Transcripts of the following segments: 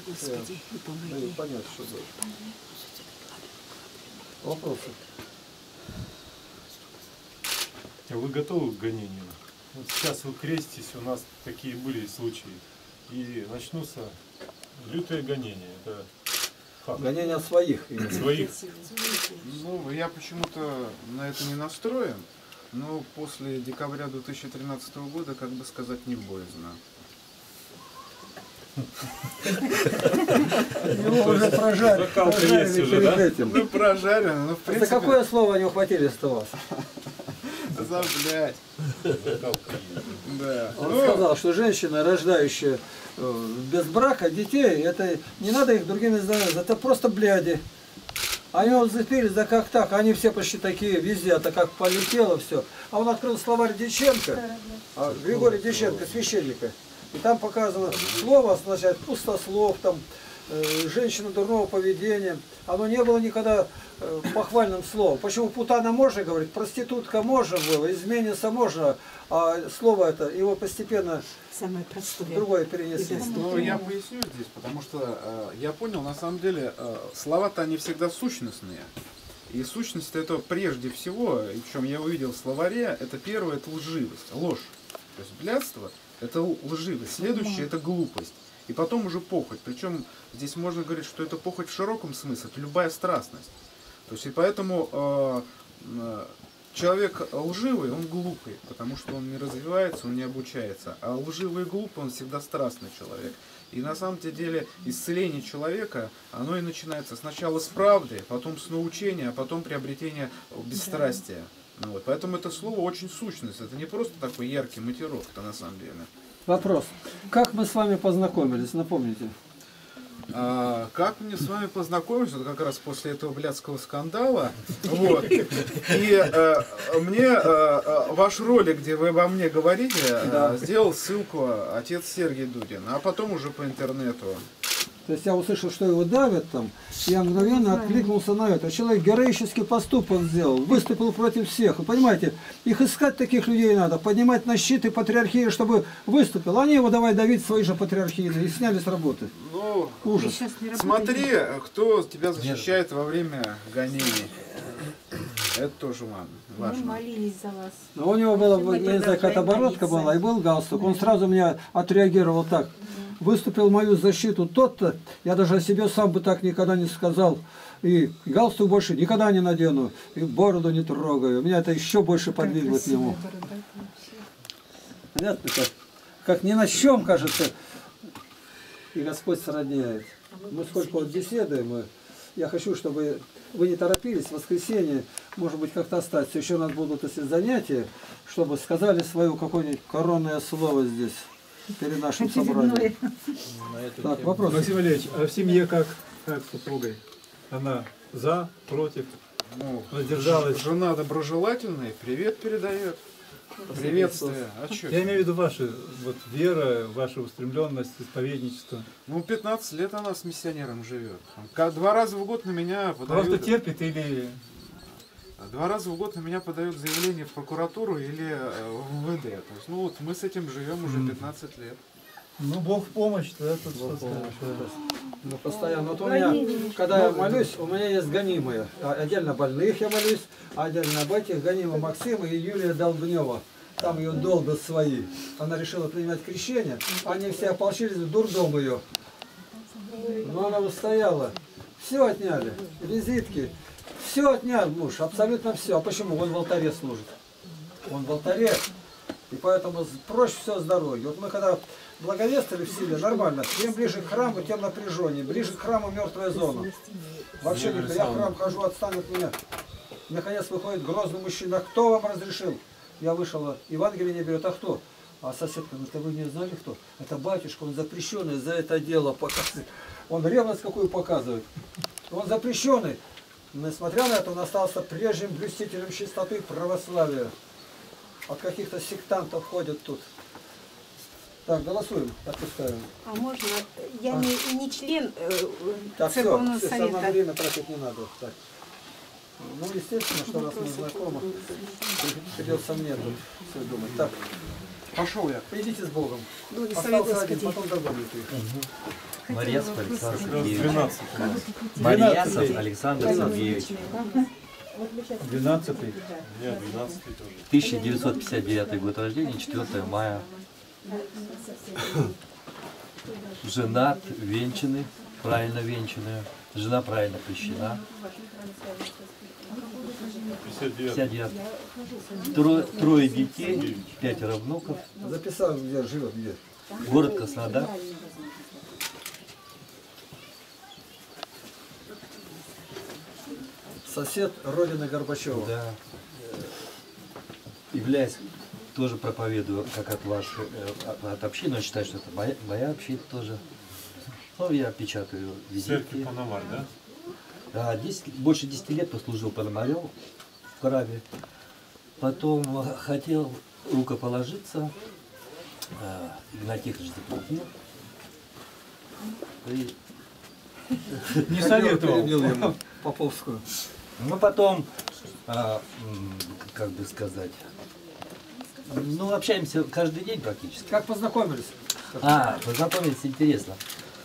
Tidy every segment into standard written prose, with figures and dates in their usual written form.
Господи, и помоги. Понятно, что было. Вопросы? А вы готовы к гонению? Вот сейчас вы креститесь, у нас такие были случаи. И начнутся лютые гонения. Это факт. Гонения своих. Своих. Ну, я почему-то на это не настроен, но после декабря 2013 года, как бы сказать, не боязно. Его уже прожарили перед этим. Ну, прожарено, но в принципе... За какое слово они ухватились-то вас? За блядь. Да. Он сказал, что женщина, рождающая без брака детей, это не надо их другими называть, это просто бляди. Они вот зацепились, да как так, они все почти такие, везде, это как полетело все. А он открыл словарь Дьяченко, Григория Дьяченко, священника, и там показано слово, означает пустослов, там, женщина дурного поведения. Оно не было никогда похвальным словом. Почему путана можно говорить, проститутка можно было, изменница можно, а слово это, его постепенно Самое простое. Другое перенесли. Ну, я поясню здесь, потому что я понял, на самом деле, слова-то они всегда сущностные. И сущность это прежде всего, и в чем я увидел в словаре, это первое, это лживость, ложь. То есть блядство это лживость, следующее это глупость. И потом уже похоть. Причем здесь можно говорить, что это похоть в широком смысле, это любая страстность. То есть и поэтому человек лживый, он глупый, потому что он не развивается, он не обучается. А лживый и глупый, он всегда страстный человек. И на самом деле исцеление человека, оно и начинается сначала с правды, потом с научения, а потом приобретения бесстрастия. Ну, вот. Поэтому это слово очень сущность. Это не просто такой яркий матерок, это на самом деле. Вопрос. Как мы с вами познакомились, напомните? Как мне с вами познакомиться, вот как раз после этого блядского скандала, вот, и мне ваш ролик, где вы обо мне говорите, сделал ссылку отец Сергей Дудин, а потом уже по интернету. То есть я услышал, что его давят там, и я мгновенно откликнулся на это. Человек героический поступок сделал, выступил против всех. Вы понимаете, их искать таких людей надо, поднимать на щиты патриархии, чтобы выступил. Они его давай давить свои же патриархийные и сняли с работы. Ну, ужас. Смотри, кто тебя защищает во время гонений. Это тоже важно. Мы молились за вас. Но у него была, я не знаю, какая-то оборотка была, и был галстук. Он сразу меня отреагировал так. Выступил мою защиту тот-то, я даже о себе сам бы так никогда не сказал. И галстук больше никогда не надену, и бороду не трогаю. Меня это еще больше подвигло к нему. Понятно, как ни на чем, кажется, и Господь сродняет. Мы сколько вот беседуем, я хочу, чтобы вы не торопились, в воскресенье, может быть, как-то остаться. Еще у нас будут эти занятия, чтобы сказали свое какое-нибудь коронное слово здесь. Перед нашим собранием. Так, вопрос. Максим Валерьевич, а в семье как с супругой? Она за, против? Ну, Задержалась? Жена доброжелательная, привет передает. Приветствие. А что? Я имею в виду вашу вот, вера, ваша устремленность, исповедничество. Ну, 15 лет она с миссионером живет. 2 раза в год на меня подают... Просто терпит или... 2 раза в год на меня подают заявление в прокуратуру или в МВД. То есть, ну вот мы с этим живем уже 15 лет. Ну, Бог в помощь, да, тут что скажешь. Ну, постоянно. Вот у меня, когда я молюсь, у меня есть гонимые. Отдельно больных я молюсь, а отдельно об этих гонимых Максима и Юлия Долбнева. Там ее долбят свои. Она решила принимать крещение. Они все ополчились в дурдом ее. Но она устояла. Все отняли. Визитки. Все отнял муж, абсолютно все. А почему? Он в алтаре служит. Он в алтаре. И поэтому проще все с дороги. Вот мы когда благовествовали в силе, нормально. Чем ближе к храму, тем напряженнее. Ближе к храму мертвая зона. Вообще никто. Я в храм хожу, отстань от меня. Наконец выходит грозный мужчина. Кто вам разрешил? Я вышел, Евангелие не берет. А кто? А соседка говорит, это вы не знали кто? Это батюшка, он запрещенный за это дело показывает. Он ревность какую показывает. Он запрещенный. Несмотря на это, он остался прежним блюстителем чистоты православия. От каких-то сектантов ходят тут. Так, голосуем, отпускаем. А можно, я не член Так, церковного все, совета. самое время тратить не надо. Так. Ну, естественно, что раз мы знакомы, придется мне тут все думать. Так, Пошел я. идите с Богом. Ну, и совет Остался один, Господи. потом другой будет. Морязов Александр Как раз Сергеевич. 12 у нас. Морязов Александр Сергеевич. 12-й. У меня 12 тоже. 1959 год рождения, 4 мая. Женат, венчанный, правильно венчанный. Жена правильно крещена. 59. 59. Трое детей, 5 внуков. Записал, где живет, где. Город Краснодар. Сосед родины Горбачева. Да. Являюсь, тоже проповедую, как от вашей, от общины, но считаю, что это моя община тоже. Ну, я печатаю Церковь визитки. Пономарь, да? Да, больше 10 лет послужил Пономарев в храме. Потом хотел рукоположиться, Игнатий Ильич запретил. И, Не советовал. Перебил ему Поповскую. ну, потом, как бы сказать, ну, общаемся каждый день практически. Как познакомились? Познакомились интересно.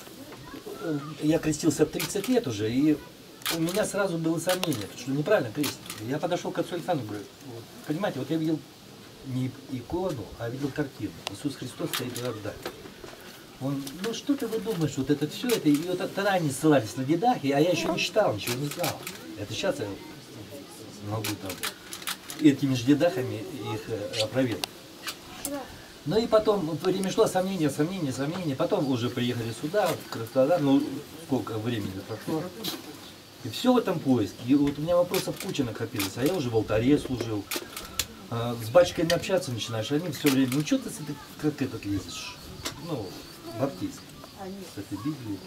Я крестился в 30 лет уже, и у меня сразу было сомнение, что неправильно крестить. Я подошел к отцу Александру, говорю, вот, понимаете, вот я видел не икону, а видел картину. Иисус Христос стоит в Иордане. Он, ну что ты думаешь, вот это все, это, и вот тогда они ссылались на дедах, а я еще не читал, ничего не знал. Это сейчас я могу там этими же дедахами их опровергнуть. Ну и потом время шло, сомнения, потом уже приехали сюда, в Краснодар, ну сколько времени прошло. И все в этом поиске. И вот у меня вопросов куча накопилось, а я уже в алтаре служил. С батюшками общаться начинаешь, они все время, ну что ты как этот лезешь? Ну, баптист. С этой Библией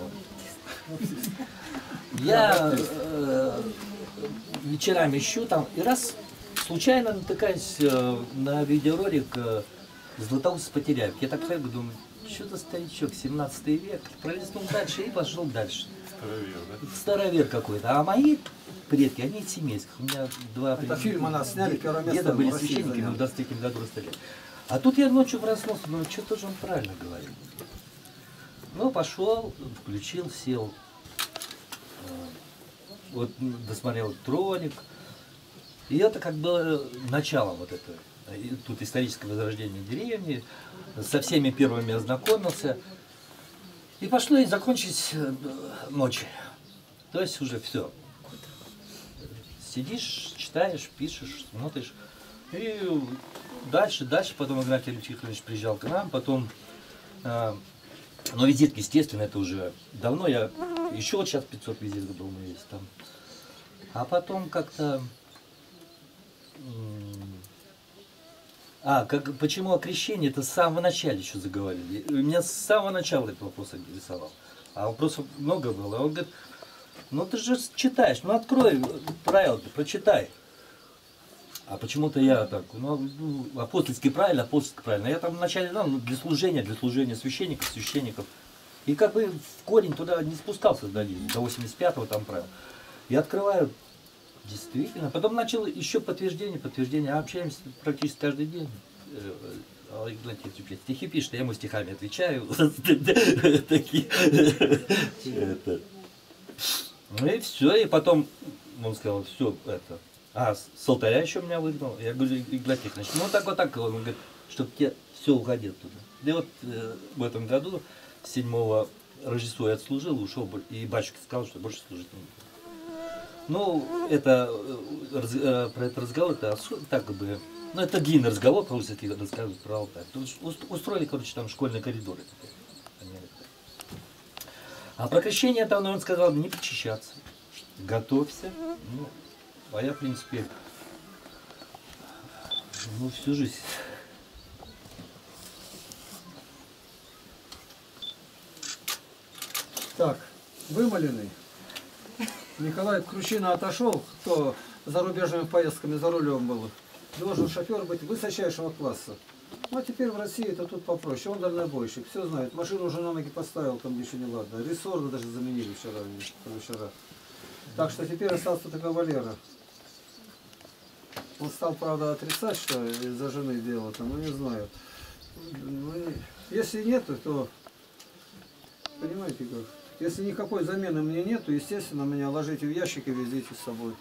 там. Я вечерами ищу там, и раз случайно натыкаюсь на видеоролик Златоуст с Потеряев. Я так думаю, что-то старичок, 17 век, пролистнул дальше и пошел дальше. Старовер, да? Старовер какой-то. А мои предки, они из семейских. У меня два Это фильм у нас сняли, первое место деда были в России священниками, занял. в 23 году расстреляли. А тут я ночью проснулся, ну что-то же он правильно говорил. Ну, пошел, включил, сел. Вот досмотрел «Троник». И это как было начало вот этого. И тут историческое возрождение деревни. Со всеми первыми ознакомился. И пошло и закончилась ночь. То есть уже все. Сидишь, читаешь, пишешь, смотришь. И дальше, потом Игнатий Ильич приезжал к нам, потом, но визитки, естественно, это уже давно, я еще вот сейчас 500 визиток был, у меня есть там. А потом как-то, почему окрещение, это с самого начала еще заговорили. Меня с самого начала этот вопрос интересовал. А вопросов много было. Он говорит, ну ты же читаешь, ну открой правила, прочитай. А почему-то я так, ну, апостольский правильно. Я там вначале знал, для служения священников. И как бы в корень туда не спускался до 85-го там правил. И открываю, действительно. Потом начал еще подтверждение. Общаемся практически каждый день. Стихи пишет, я ему стихами отвечаю. Ну и все, и потом он сказал, все это. С алтаря еще меня выгнал. Я говорю, Игнатий Ильич, ну так, он говорит, чтобы тебе все уходило туда. И вот в этом году 7-го Рождества я отслужил, ушел, и батюшка сказал, что больше служить не буду. Ну, это про этот разговор, это так как бы, ну это длинный разговор, получится, если рассказывать про алтарь. Устроили, короче, там школьные коридоры. А про крещение там он сказал, не причащаться, готовься. Ну, а я, в принципе, всю жизнь. Так, вымоленный. Николай Кручина отошел, кто зарубежными поездками за рулем был. Должен шофер быть высочайшего класса. Ну а теперь в России это тут попроще. Он дальнобойщик, все знает. Машину уже на ноги поставил, там еще не ладно. Рессоры даже заменили вчера. Так что теперь остался только Валера. Он стал, правда, отрицать, что из-за жены дело-то, ну не знаю. Ну, если нет, то Понимаете как? Если никакой замены мне нет, то, естественно, меня ложите в ящик и везите с собой.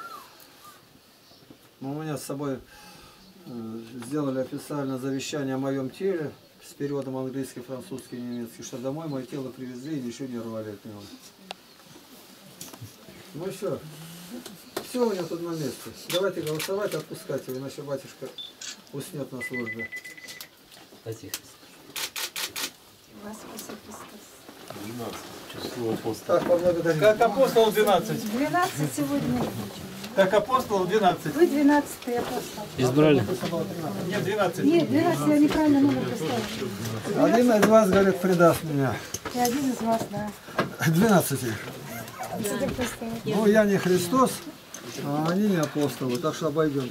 Но у меня с собой сделали официально завещание о моем теле с переводом английский, французский, немецкий, что домой мое тело привезли и ничего не рвали от него. Ну все. Все у меня тут на месте. Давайте голосовать, отпускайте, иначе батюшка уснет на службе. Спасибо. Вас спаси Христос. 12 число апостола. Так, поблагодарим. Как апостол 12. 12 сегодня. Как апостол 12. Вы 12-й апостол. Избрали. Нет, 12. Нет, 12 я неправильно номер поставила. Один из вас, говорит, предаст меня. И один из вас, да. 12. Ну, я не Христос, а они не апостолы, так что обойдемся.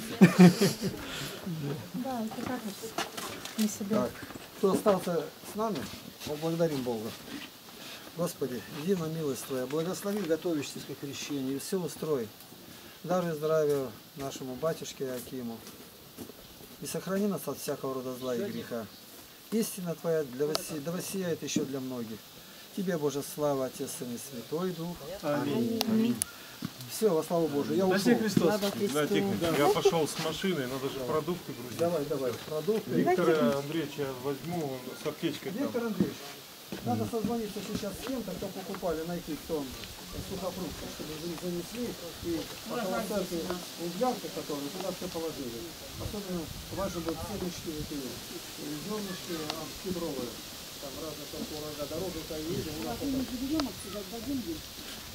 Да, это так вот. Не себя. Так, кто остался с нами, поблагодарим Бога. Господи, едино милость Твоя, благослови готовящихся к крещению и все устрой. Даже здравия нашему батюшке Акиму. И сохрани нас от всякого рода зла и греха. Истина Твоя да воссияет еще для многих. Тебе, Боже, слава, Отец, Сын и Святой Дух. Аминь. Все, во славу Божию. Я Спаси ушел. Христос. Слава Да, Христу. техника. Я пошел с машиной, надо же продукты грузить. Давай, продукты. Виктора Андреевича я возьму, он с аптечкой там. Виктор Андреевич, надо созвониться сейчас с кем-то, кто покупали, найти кто сухофрукты, чтобы занесли и около церкви углярки, которые туда все положили. Особенно важно будет семечки такие, зернышки кедровые. Там разных урожай, дорога едем, у нас это